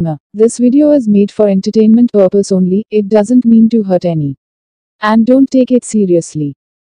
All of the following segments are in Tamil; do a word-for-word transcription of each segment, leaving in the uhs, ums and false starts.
This video is made for entertainment purpose only, it doesn't mean to hurt any. And don't take it seriously.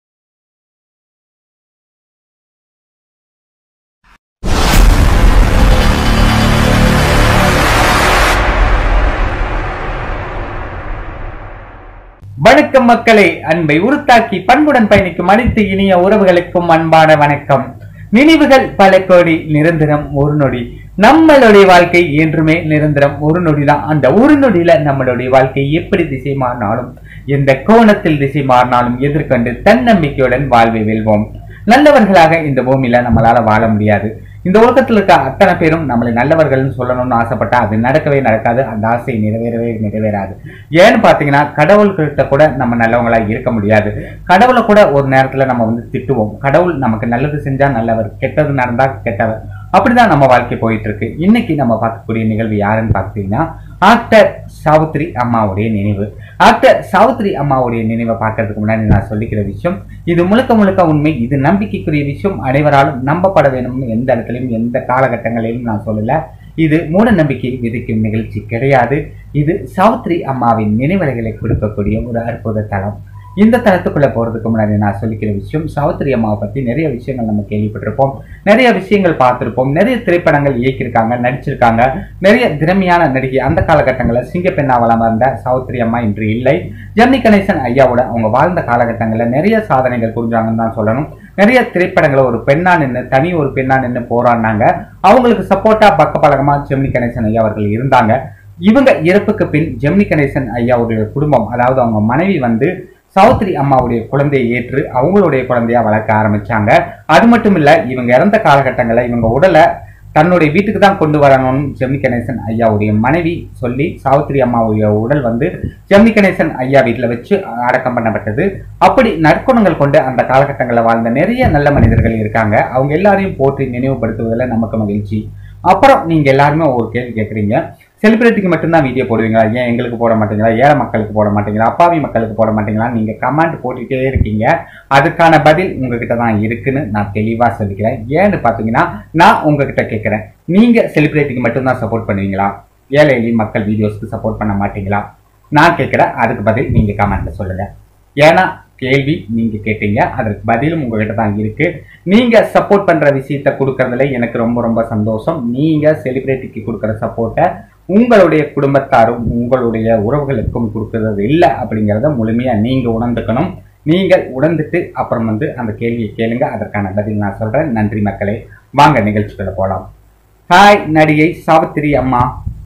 வணக்கம் மக்களே, அன்பை உருத்தாக்கி பண்புடன் பயணிக்கும் அனைத்து இனிய உறவுகளுக்கும் அன்பான வணக்கம். நினைவுகள் பல கோடி, நிரந்தரம் ஒரு நொடி. நம்மளுடைய வாழ்க்கை என்றுமே நிரந்தரம் ஒரு நொடி தான். அந்த ஒரு நொடியில நம்மளுடைய வாழ்க்கை எப்படி திசை மாறினாலும், எந்த கோணத்தில் திசை மாறினாலும் எதிர்கொண்டு தன்னம்பிக்கையுடன் வாழ்வை வெல்வோம். நல்லவர்களாக இந்த பூமியில நம்மளால வாழ முடியாது. இந்த உலகத்தில் இருக்க அத்தனை பேரும் நம்மளை நல்லவர்கள்னு சொல்லணும்னு ஆசைப்பட்டா அது நடக்கவே நடக்காது. அந்த ஆசை நிறைவேறவே நிறைவேறாது. ஏன்னு பாத்தீங்கன்னா, கடவுள்கிட்ட கூட நம்ம நல்லவங்களா இருக்க முடியாது. கடவுளை கூட ஒரு நேரத்துல நம்ம வந்து திட்டுவோம். கடவுள் நமக்கு நல்லது செஞ்சா நல்லவர், கெட்டது நடந்தா கெட்டவர். அப்படிதான் நம்ம வாழ்க்கை போயிட்டு இருக்கு. இன்னைக்கு நம்ம பார்க்கக்கூடிய நிகழ்வு யாருன்னு பார்த்தீங்கன்னா, ஆக்டர் சாவித்திரி அம்மாவுடைய நினைவு. ஆக்டர் சாவித்திரி அம்மாவுடைய நினைவை பார்க்கறதுக்கு முன்னாடி நான் சொல்லிக்கிற விஷயம், இது முழுக்க முழுக்க உண்மை. இது நம்பிக்கைக்குரிய விஷயம். அனைவராலும் நம்பப்பட வேணும்னு எந்த இடத்துலையும் எந்த காலகட்டங்களிலும் நான் சொல்லல. இது மூட நம்பிக்கை விதிக்கும் நிகழ்ச்சி கிடையாது. இது சாவித்திரி அம்மாவின் நினைவலைகளை கொடுக்கக்கூடிய ஒரு அற்புத தளம். இந்த தளத்துக்குள்ள போறதுக்கு முன்னாடி நான் சொல்லிக்கிற விஷயம், சாவித்திரி அம்மாவை பத்தி நிறைய விஷயங்கள் நம்ம கேள்விப்பட்டிருப்போம், நிறைய விஷயங்கள் பார்த்திருப்போம், நிறைய திரைப்படங்கள் இயக்கியிருக்காங்க, நடிச்சிருக்காங்க, நிறைய திறமையான நடிகை. அந்த காலகட்டங்களில் சிங்கப்பெண்ணா வலம் வந்த சாவித்திரி அம்மா இன்று இல்லை. ஜெமினி கணேசன் ஐயாவோட அவங்க வாழ்ந்த காலகட்டங்களில் நிறைய சாதனைகள் புரிஞ்சாங்கன்னு தான் சொல்லணும். நிறைய திரைப்படங்களை ஒரு பெண்ணா நின்று, தனி ஒரு பெண்ணா நின்று போராடினாங்க. அவங்களுக்கு சப்போர்ட்டா பக்க பழக்கமா ஜெமினி கணேசன் ஐயா அவர்கள் இருந்தாங்க. இவங்க இறப்புக்கு பின் ஜெமினி கணேசன் ஐயாவுடைய குடும்பம், அதாவது அவங்க மனைவி வந்து சாவித்திரி அம்மாவுடைய குழந்தையை ஏற்று அவங்களுடைய குழந்தையா வளர்க்க ஆரம்பிச்சாங்க. அது மட்டும் இல்ல, இவங்க இறந்த காலகட்டங்களில் இவங்க உடலை தன்னுடைய வீட்டுக்கு தான் கொண்டு வரணும்னு ஜெமினி கணேசன் ஐயாவுடைய மனைவி சொல்லி, சாவித்திரி அம்மாவுடைய உடல் வந்து ஜெமினி கணேசன் ஐயா வீட்டில் வச்சு அடக்கம் பண்ணப்பட்டது. அப்படி நற்குணங்கள் கொண்டு அந்த காலகட்டங்களில் வாழ்ந்த நிறைய நல்ல மனிதர்கள் இருக்காங்க. அவங்க எல்லாரையும் போற்றி நினைவுபடுத்துவதில் நமக்கு மகிழ்ச்சி. அப்புறம் நீங்க எல்லாருமே ஒரு கேள்வி கேட்குறீங்க, செலிபிரிட்டிக்கு மட்டும்தான் வீடியோ போடுவீங்களா, ஏன் எங்களுக்கு போட மாட்டீங்களா, ஏழை மக்களுக்கு போட மாட்டீங்களா, அப்பாவி மக்களுக்கு போட மாட்டீங்களா, நீங்க கமெண்ட் போட்டுட்டே இருக்கீங்க. அதுக்கான பதில் உங்ககிட்ட தான் இருக்குன்னு நான் தெளிவா சொல்லிக்கிறேன். ஏன்னு பாத்தீங்கன்னா, நான் உங்ககிட்ட கேட்கிறேன், நீங்க செலிபிரிட்டிக்கு மட்டும்தான் சப்போர்ட் பண்ணுவீங்களா, ஏழை எளிய மக்கள் வீடியோஸ்க்கு சப்போர்ட் பண்ண மாட்டீங்களா? நான் கேட்கிறேன், அதுக்கு பதில் நீங்க கமெண்ட்ல சொல்லுங்க. ஏன்னா கேள்வி நீங்க கேட்டீங்க, அதற்கு பதிலும் உங்ககிட்ட தான் இருக்கு. நீங்க சப்போர்ட் பண்ற விஷயத்த கொடுக்கறதுல எனக்கு ரொம்ப ரொம்ப சந்தோஷம். நீங்க செலிபிரிட்டிக்கு கொடுக்குற சப்போர்ட்டை உங்களுடைய குடும்பத்தாரும் உங்களுடைய உறவுகளுக்கும் கொடுக்கறது இல்லை அப்படிங்கிறத முழுமையா நீங்க உணர்ந்துக்கணும். நீங்கள் உணர்ந்துட்டு அப்புறம் வந்து அந்த கேள்வியை கேளுங்க, அதற்கான பதில் நான் சொல்றேன். நன்றி மக்களே, வாங்க நிகழ்ச்சிக்குள்ள போலாம். ஹாய் நடிகை சாவித்திரி அம்மா.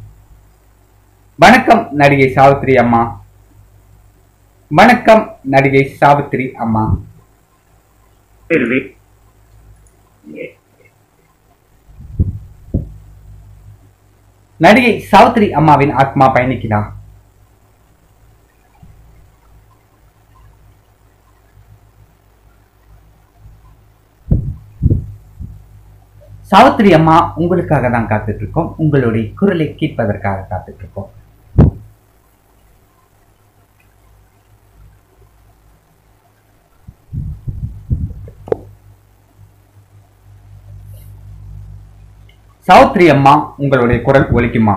வணக்கம் நடிகை சாவித்திரி அம்மா. வணக்கம் நடிகை சாவித்திரி அம்மா. நடிகை சாவித்திரி அம்மாவின் ஆத்மா பயணிக்குதா? சாவித்திரி அம்மா, உங்களுக்காக தான் காத்துட்டு இருக்கோம். உங்களுடைய குரலை கேட்பதற்காக காத்துட்டு இருக்கோம். சாவித்திரி அம்மா, உங்களுடைய குரல் ஒலிக்குமா?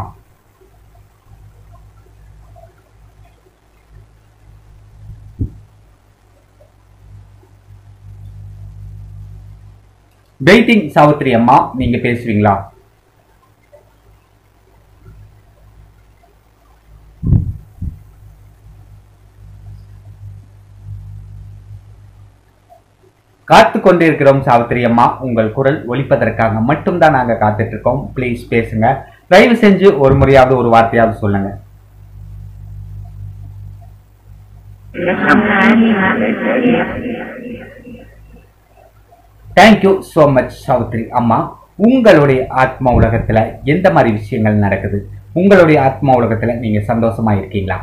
வெயிட்டிங் சாவித்திரி அம்மா, நீங்க பேசுவீங்களா? காத்து கொண்டிருக்கிறோம் சாவித்திரி அம்மா. உங்கள் குரல் ஒலிப்பதற்காக மட்டும்தான் நாங்க காத்துட்டு இருக்கோம். பிளீஸ் பேசுங்க. தயவு செஞ்சு ஒரு முறையாவது ஒரு வார்த்தையாவது சொல்லுங்க. தேங்க்யூ சோ மச் சாவித்திரி அம்மா. உங்களுடைய ஆத்மா உலகத்துல எந்த மாதிரி விஷயங்கள் நடக்குது? உங்களுடைய ஆத்மா உலகத்துல நீங்க சந்தோஷமா இருக்கீங்களா?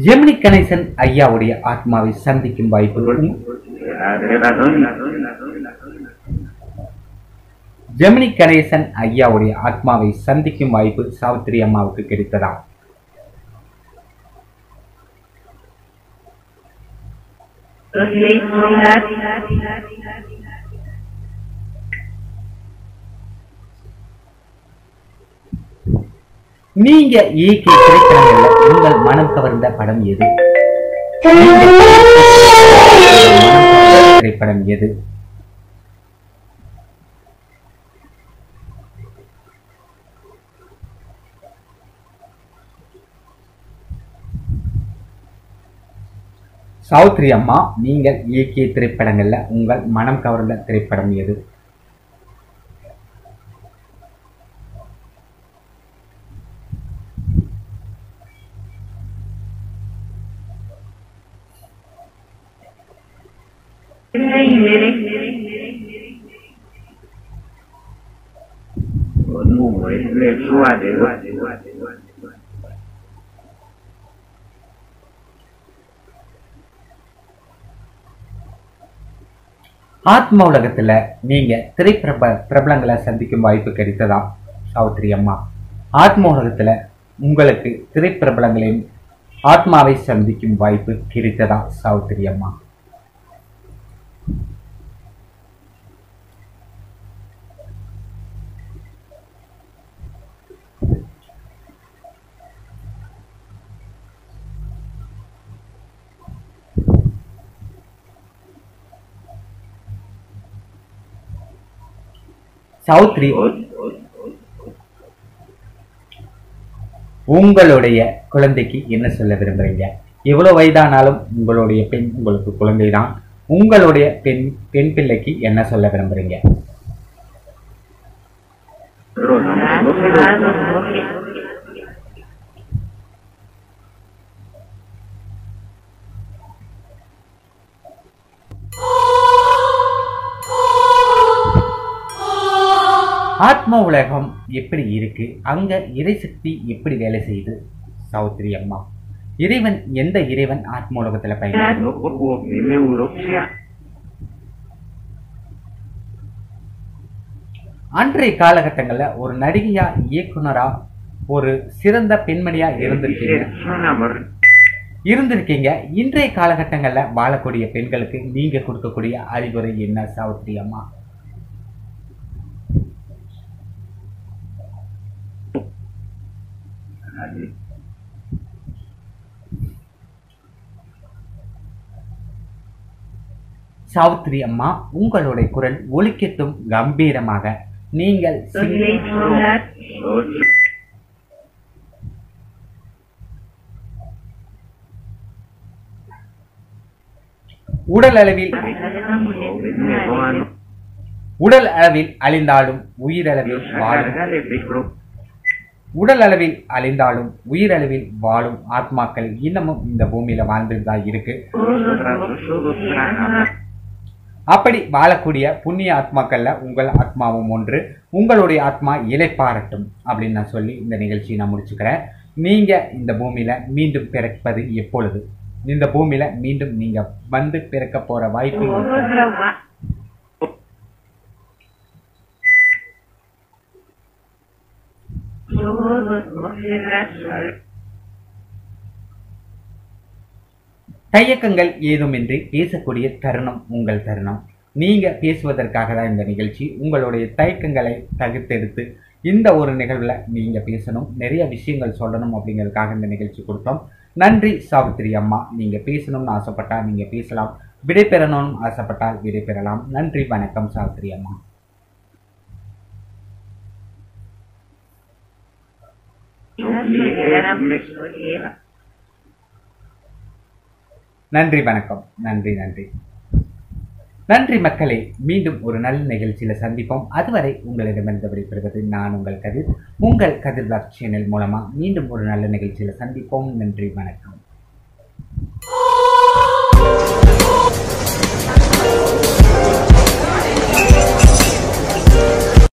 ஜெமினி கணேசன் ஐயாவுடைய ஆத்மாவை சந்திக்கும் வாய்ப்பு ஜெமினி கணேசன் ஐயாவுடைய ஆத்மாவை சந்திக்கும் வாய்ப்பு சாவித்திரி அம்மாவுக்கு கிடைத்ததா? நீங்க இயக்கிய திரைப்படங்கள்ல உங்கள் மனம் கவர்ந்த படம் எது? திரைப்படம் எது? சாவித்திரி அம்மா, நீங்கள் இயக்கிய திரைப்படங்கள்ல உங்கள் மனம் கவர்ந்த திரைப்படம் எது? ஆத்ம உலகத்துல நீங்க திரைப்பிரப பிரபலங்களை சந்திக்கும் வாய்ப்பு கிடைத்ததா சாவித்திரி அம்மா? ஆத்ம உலகத்துல உங்களுக்கு திரைப்பிரபலங்களின் ஆத்மாவை சந்திக்கும் வாய்ப்பு கிடைத்ததா சாவித்திரி அம்மா? சாவித்திரி, உங்களுடைய குழந்தைக்கு என்ன சொல்ல விரும்புறீங்க? எவ்வளவு வயதானாலும் உங்களுடைய பெண் உங்களுக்கு குழந்தைதான். உங்களுடைய பெண் பெண் பிள்ளைக்கு என்ன சொல்ல விரும்புறீங்க? ஆத்ம உலகம் எப்படி இருக்கு? அங்க இறைசக்தி எப்படி வேலை செய்யுது சாவித்திரி அம்மா? இறைவன் எந்த இறைவன் ஆத்ம உலகத்துல பயன்படுது? அன்றைய காலகட்டங்கள்ல ஒரு நடிகையா, இயக்குனரா, ஒரு சிறந்த பெண்மணியா இருந்திருக்கீங்க இருந்திருக்கீங்க இன்றைய காலகட்டங்கள்ல வாழக்கூடிய பெண்களுக்கு நீங்க கொடுக்கக்கூடிய அறிவுரை என்ன சாவித்திரி அம்மா? சாவித்திரி அம்மா, உங்களுடைய குரல் ஒலிக்கட்டும் கம்பீரமாக. நீங்கள் உடல் அளவில் உடல் அளவில் அழிந்தாலும் உயிரளவில் வாழும் உடல் அளவில் அழிந்தாலும் உயிரளவில் வாழும் ஆத்மாக்கள் இன்னமும் இந்த பூமியில வாழ்ந்துதான் இருக்கு. அப்படி வாழக்கூடிய புண்ணிய ஆத்மாக்கள்ல உங்கள் ஆத்மாவும் ஒன்று. உங்களுடைய ஆத்மா இளைப்பாறட்டும் அப்படின்னு நான் சொல்லி இந்த நிகழ்ச்சியை நான் முடிச்சுக்கிறேன். நீங்க இந்த பூமியில மீண்டும் பிறப்பது எப்பொழுது? இந்த பூமியில மீண்டும் நீங்க வந்து பிறக்க போற வாய்ப்பு தயக்கங்கள் ஏதுமின்றி பேசக்கூடிய தருணம் உங்கள் தருணம். நீங்க பேசுவதற்காக தான் இந்த நிகழ்ச்சி. உங்களுடைய தயக்கங்களை தவிர்த்தெடுத்து இந்த ஒரு நிகழ்வுல நீங்க பேசணும், நிறைய விஷயங்கள் சொல்லணும் அப்படிங்கிறதுக்காக இந்த நிகழ்ச்சி கொடுத்தோம். நன்றி சாவித்திரி அம்மா. நீங்க பேசணும்னு ஆசைப்பட்டா நீங்க பேசலாம், விடை பெறணும்னு ஆசைப்பட்டால் விடை பெறலாம். நன்றி, வணக்கம் சாவித்திரி அம்மா. நன்றி, வணக்கம். நன்றி நன்றி நன்றி மக்களே. மீண்டும் ஒரு நல்ல நிகழ்ச்சியில சந்திப்போம். அதுவரை உங்களிடமிருந்து விடைபெறுவது நான் உங்கள் கதிர். உங்கள் கதிர் பிளாக் சேனல் மூலமா மீண்டும் ஒரு நல்ல நிகழ்ச்சியில சந்திப்போம். நன்றி, வணக்கம்.